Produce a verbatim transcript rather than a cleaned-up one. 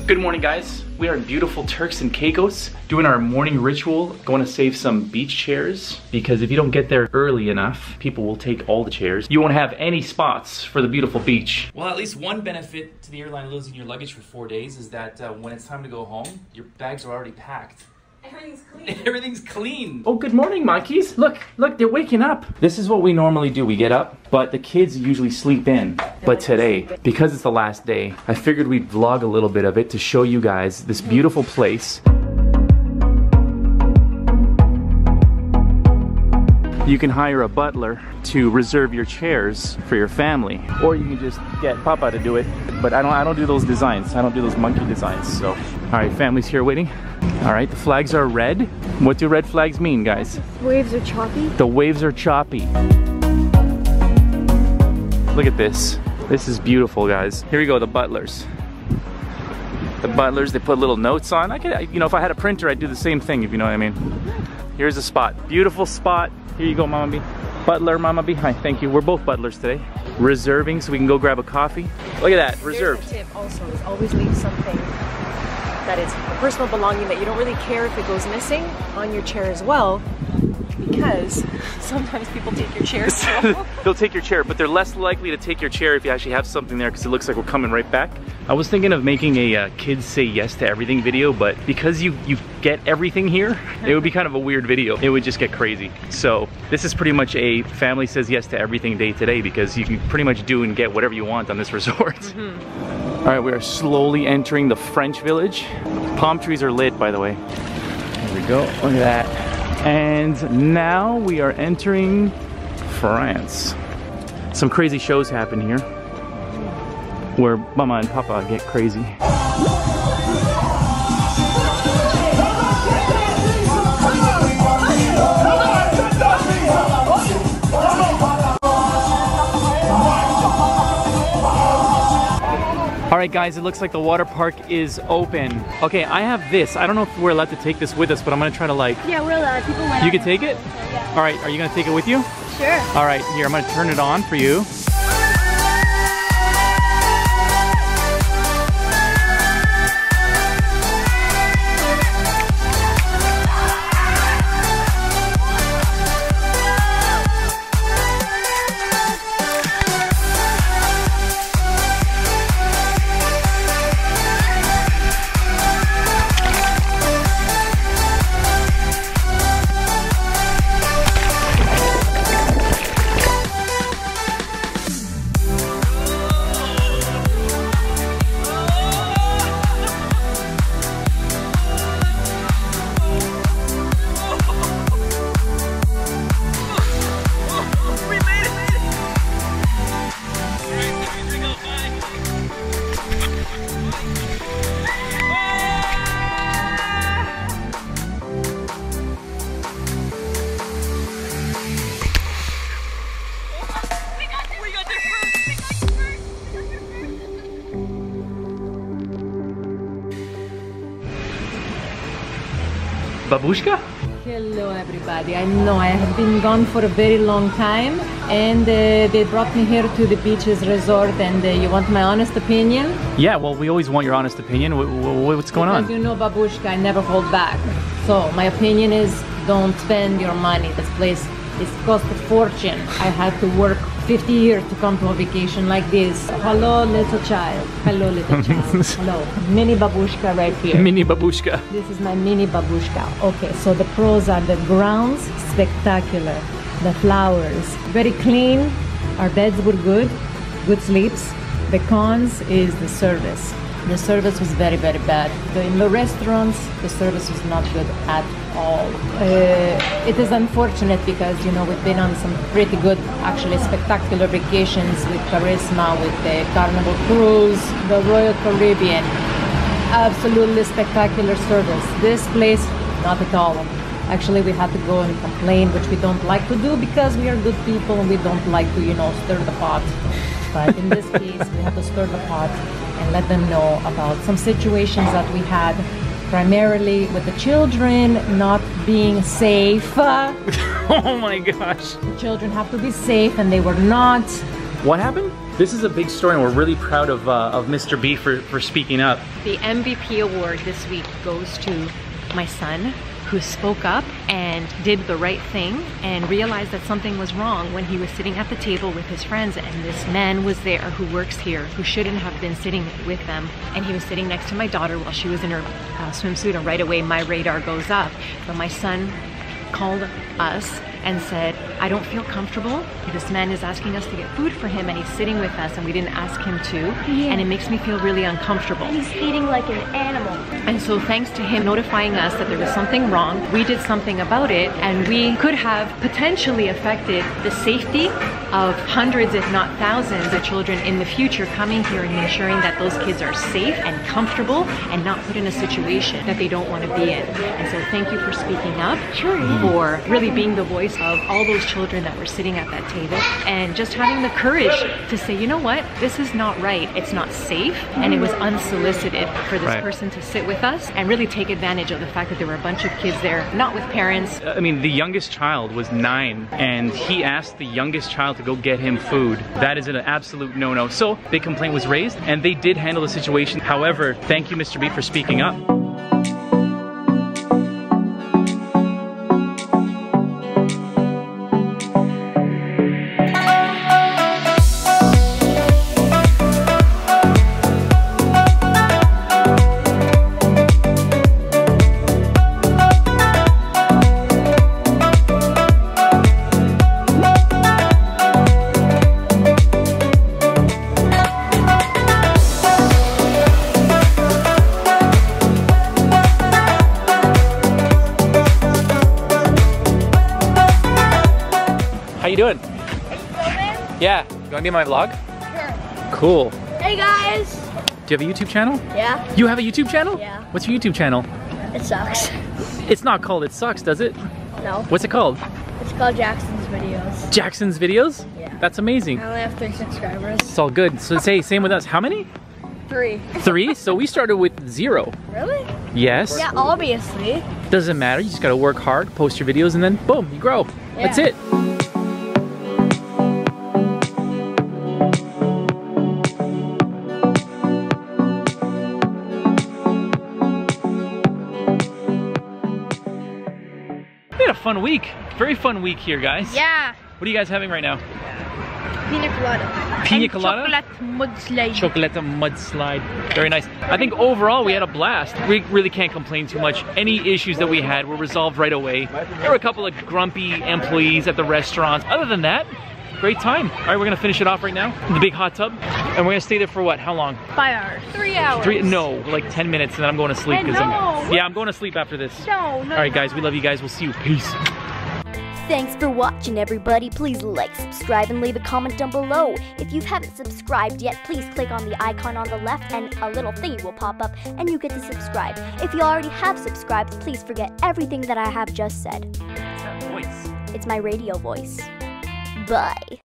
Good morning, guys. We are in beautiful Turks and Caicos doing our morning ritual. Going to save some beach chairs because if you don't get there early enough, people will take all the chairs. You won't have any spots for the beautiful beach. Well, at least one benefit to the airline losing your luggage for four days is that uh, when it's time to go home, your bags are already packed. Everything's clean. Everything's clean. Oh, good morning, monkeys. Look, look, they're waking up. This is what we normally do. We get up, but the kids usually sleep in. But today, because it's the last day, I figured we'd vlog a little bit of it to show you guys this beautiful place. You can hire a butler to reserve your chairs for your family, or you can just get Papa to do it. But I don't, I don't do those designs. I don't do those monkey designs. So, all right, family's here waiting. All right, the flags are red. What do red flags mean, guys? Waves are choppy. The waves are choppy. Look at this. This is beautiful, guys. Here we go, the butlers. The butlers, they put little notes on. I could, you know, if I had a printer, I'd do the same thing, if you know what I mean. Here's a spot. Beautiful spot. Here you go, Mama B. Butler, Mama B. Hi, thank you. We're both butlers today. Reserving so we can go grab a coffee. Look at that, reserved. Here's a tip also, is always leave something that is a personal belonging that you don't really care if it goes missing on your chair as well, because sometimes people take your chair. So. They'll take your chair, but they're less likely to take your chair if you actually have something there because it looks like we're coming right back. I was thinking of making a uh, kids say yes to everything video, but because you, you get everything here, it would be kind of a weird video. It would just get crazy. So this is pretty much a family says yes to everything day today because you can pretty much do and get whatever you want on this resort. Mm-hmm. All right, we are slowly entering the French village. Palm trees are lit, by the way. There we go, look at that. And now we are entering France. Some crazy shows happen here where Mama and Papa get crazy. All right, guys, it looks like the water park is open. Okay, I have this. I don't know if we're allowed to take this with us, but I'm gonna try to like... Yeah, we're allowed. People went You can take it? Yeah. All right, are you gonna take it with you? Sure. All right, here, I'm gonna turn it on for you. Babushka? Hello everybody. I know I have been gone for a very long time, and uh, they brought me here to the beaches resort, and uh, you want my honest opinion? Yeah, well, we always want your honest opinion. W w what's going because on? You know, Babushka, I never hold back. So my opinion is don't spend your money. This place is cost a fortune. I had to work fifty years to come to a vacation like this. Hello, little child. Hello, little child. Hello. Mini Babushka right here. Mini Babushka. This is my mini Babushka. Okay, so the pros are the grounds, spectacular. The flowers, very clean. Our beds were good, good sleeps. The cons is the service. The service was very, very bad. The, in the restaurants, the service was not good at all. Uh, it is unfortunate because, you know, we've been on some pretty good, actually spectacular vacations with Charisma, with the Carnival Cruise, the Royal Caribbean. Absolutely spectacular service. This place, not at all. Actually, we had to go and complain, which we don't like to do because we are good people and we don't like to, you know, stir the pot. But in this case, we had to stir the pot and let them know about some situations that we had, primarily with the children not being safe. Oh my gosh. The children have to be safe and they were not. What happened? This is a big story, and we're really proud of uh, of Mister B for, for speaking up. The M V P award this week goes to my son, who spoke up and did the right thing and realized that something was wrong when he was sitting at the table with his friends, and this man was there who works here, who shouldn't have been sitting with them, and he was sitting next to my daughter while she was in her uh, swimsuit, and right away my radar goes up. But my son called us and said, I don't feel comfortable. This man is asking us to get food for him, and he's sitting with us, and we didn't ask him to, Yeah. and it makes me feel really uncomfortable. He's eating like an animal. And so thanks to him notifying us that there was something wrong, we did something about it, and we could have potentially affected the safety of hundreds, if not thousands, of children in the future coming here and ensuring that those kids are safe and comfortable and not put in a situation that they don't want to be in. And so thank you for speaking up, Sure, yeah. for really being the voice of all those children that were sitting at that table, and just having the courage to say, you know what, this is not right, it's not safe, and it was unsolicited for this Right. person to sit with us and really take advantage of the fact that there were a bunch of kids there, not with parents. I mean, the youngest child was nine, and he asked the youngest child to go get him food. That is an absolute no-no. So, big complaint was raised, and they did handle the situation. However, thank you, Mister B, for speaking up. How you doing? Yeah. You wanna be in my vlog? Sure. Cool. Hey guys. Do you have a YouTube channel? Yeah. You have a YouTube channel? Yeah. What's your YouTube channel? It sucks. It's not called It Sucks, does it? No. What's it called? It's called Jackson's Videos. Jackson's Videos? Yeah. That's amazing. I only have three subscribers. It's all good. So say, same with us. How many? Three. Three? So we started with zero. Really? Yes. Yeah, obviously. Doesn't matter. You just gotta work hard, post your videos, and then boom, you grow. That's Yeah. it. We had a fun week. Very fun week here, guys. Yeah. What are you guys having right now? Pina colada. Pina And colada? Chocolate mudslide. Chocolate mudslide. Very nice. I think overall we had a blast. We really can't complain too much. Any issues that we had were resolved right away. There were a couple of grumpy employees at the restaurants. Other than that, great time. All right, we're gonna finish it off right now in the big hot tub. And we're gonna stay there for what? How long? Five hours. Three hours. Three? No, like ten minutes, and then I'm going to sleep. Hey, 'cause no. I'm, yeah, I'm going to sleep after this. No, no. All right, guys, we love you guys. We'll see you. Peace. Thanks for watching, everybody. Please like, subscribe, and leave a comment down below. If you haven't subscribed yet, please click on the icon on the left and a little thingy will pop up and you get to subscribe. If you already have subscribed, please forget everything that I have just said. Voice. It's my radio voice. Bye.